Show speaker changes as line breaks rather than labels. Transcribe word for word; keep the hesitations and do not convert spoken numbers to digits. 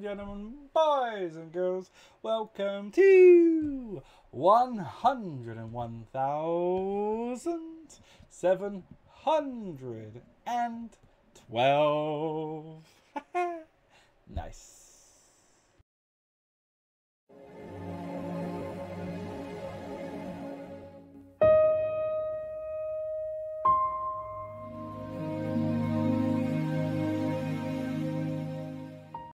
gentlemen, boys and girls, welcome to one hundred one thousand seven hundred twelve. Nice.